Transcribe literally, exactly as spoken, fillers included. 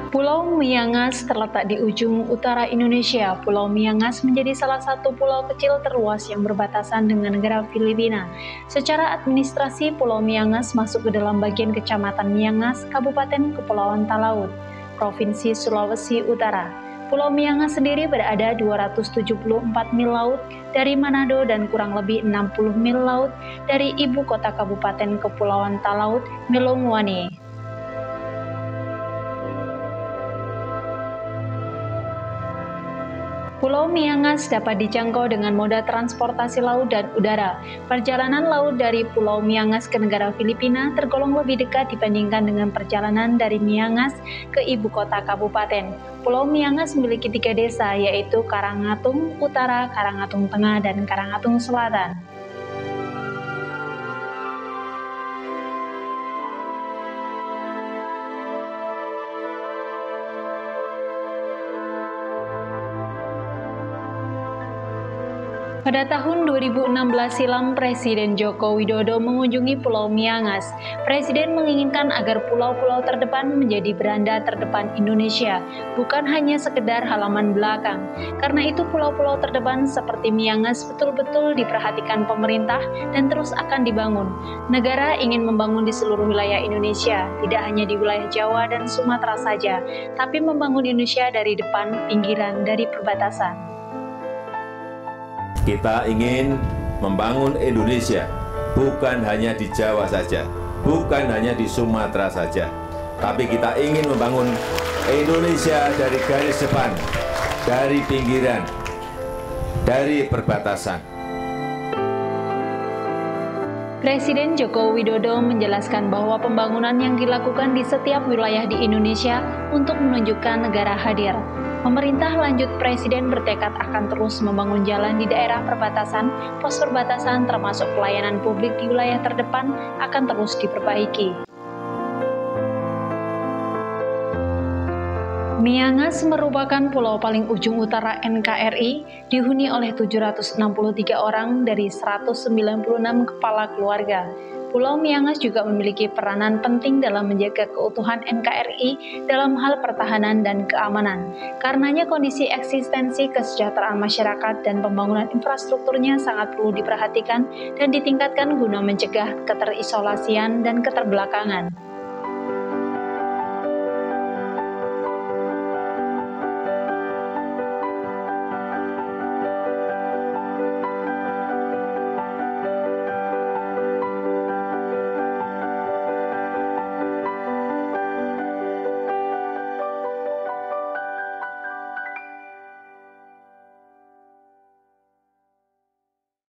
Pulau Miangas terletak di ujung utara Indonesia. Pulau Miangas menjadi salah satu pulau kecil terluas yang berbatasan dengan negara Filipina. Secara administrasi, Pulau Miangas masuk ke dalam bagian Kecamatan Miangas, Kabupaten Kepulauan Talaud, Provinsi Sulawesi Utara. Pulau Miangas sendiri berada dua ratus tujuh puluh empat mil laut dari Manado dan kurang lebih enam puluh mil laut dari ibu kota Kabupaten Kepulauan Talaud, Melongwane. Pulau Miangas dapat dijangkau dengan moda transportasi laut dan udara. Perjalanan laut dari Pulau Miangas ke negara Filipina tergolong lebih dekat dibandingkan dengan perjalanan dari Miangas ke ibu kota kabupaten. Pulau Miangas memiliki tiga desa, yaitu Karangatung Utara, Karangatung Tengah, dan Karangatung Selatan. Pada tahun dua ribu enam belas silam, Presiden Joko Widodo mengunjungi Pulau Miangas. Presiden menginginkan agar pulau-pulau terdepan menjadi beranda terdepan Indonesia, bukan hanya sekedar halaman belakang. Karena itu pulau-pulau terdepan seperti Miangas betul-betul diperhatikan pemerintah dan terus akan dibangun. Negara ingin membangun di seluruh wilayah Indonesia, tidak hanya di wilayah Jawa dan Sumatera saja, tapi membangun Indonesia dari depan, pinggiran, dari perbatasan. Kita ingin membangun Indonesia bukan hanya di Jawa saja, bukan hanya di Sumatera saja, tapi kita ingin membangun Indonesia dari garis depan, dari pinggiran, dari perbatasan. Presiden Joko Widodo menjelaskan bahwa pembangunan yang dilakukan di setiap wilayah di Indonesia untuk menunjukkan negara hadir. Pemerintah lanjut Presiden bertekad akan terus membangun jalan di daerah perbatasan, pos perbatasan termasuk pelayanan publik di wilayah terdepan akan terus diperbaiki. Miangas merupakan pulau paling ujung utara N K R I, dihuni oleh tujuh ratus enam puluh tiga orang dari seratus sembilan puluh enam kepala keluarga. Pulau Miangas juga memiliki peranan penting dalam menjaga keutuhan N K R I dalam hal pertahanan dan keamanan. Karenanya kondisi eksistensi kesejahteraan masyarakat dan pembangunan infrastrukturnya sangat perlu diperhatikan dan ditingkatkan guna mencegah keterisolasian dan keterbelakangan.